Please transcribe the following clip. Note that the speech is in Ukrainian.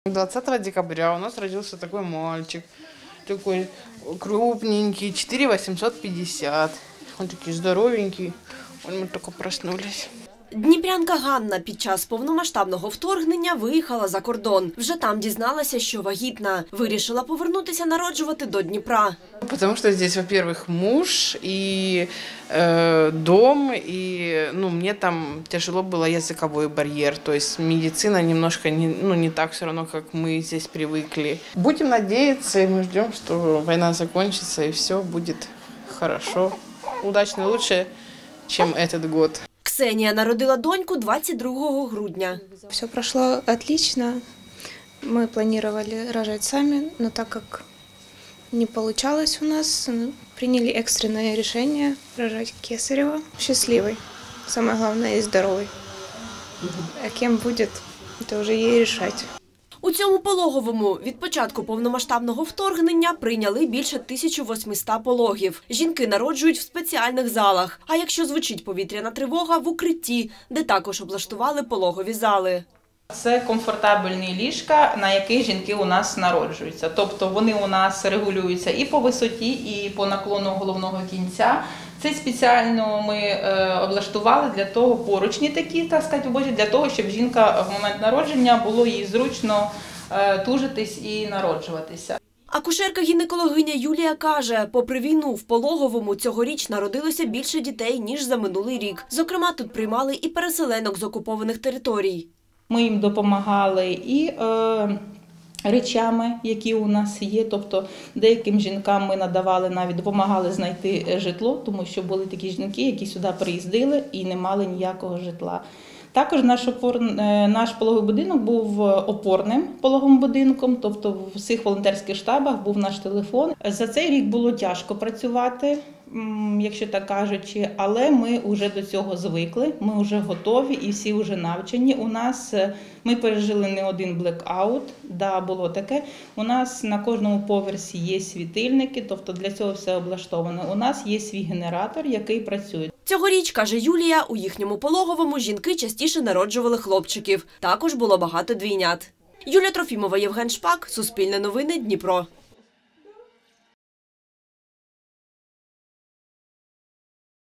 20 декабря у нас родился такой мальчик, такой крупненький, 4850. Он такой здоровенький, мы только проснулись. Дніпрянка Ганна під час повномасштабного вторгнення виїхала за кордон. Вже там дізналася, що вагітна. Вирішила повернутися народжувати до Дніпра. Потому что здесь, во-первых, муж и дом, и мне там тяжело было языковой барьер. То есть медицина немножко не так все равно, как мы здесь привыкли. Будем надеяться, и мы ждем, что война закончится, и все будет хорошо. Удачно, лучше, чем этот год. Ксенія народила доньку 22 грудня. Все прошло отлично. Мы планировали рожать сами, но так как не получалось у нас, приняли экстренное решение рожать кесарево. Счастливой, самое главное, и здоровой. А кем будет, это уже ей решать. У цьому пологовому від початку повномасштабного вторгнення прийняли більше 1800 пологів. Жінки народжують в спеціальних залах, а якщо звучить повітряна тривога – в укритті, де також облаштували пологові зали. Це комфортабельні ліжка, на яких жінки у нас народжуються. Тобто вони у нас регулюються і по висоті, і по наклону головного кінця. Це спеціально ми облаштували для того, поручні такі, так сказати, для того, щоб жінка в момент народження було їй зручно тужитись і народжуватися. Акушерка-гінекологиня Юлія каже, попри війну в пологовому цьогоріч народилося більше дітей, ніж за минулий рік. Зокрема, тут приймали і переселенок з окупованих територій. Ми їм допомагали і речами, які у нас є, тобто деяким жінкам ми надавали, навіть допомагали знайти житло, тому що були такі жінки, які сюди приїздили і не мали ніякого житла. Також наш пологовий будинок був опорним пологовим будинком, тобто в всіх волонтерських штабах був наш телефон. За цей рік було тяжко працювати, якщо так кажучи, але ми вже до цього звикли, ми вже готові і всі вже навчені. Ми пережили не один блекаут, було таке. У нас на кожному поверсі є світильники, тобто для цього все облаштовано. У нас є свій генератор, який працює. Цьогоріч, каже Юлія, у їхньому пологовому жінки частіше народжували хлопчиків. Також було багато двійнят. Юлія Трофімова, Євген Шпак, Суспільне новини, Дніпро.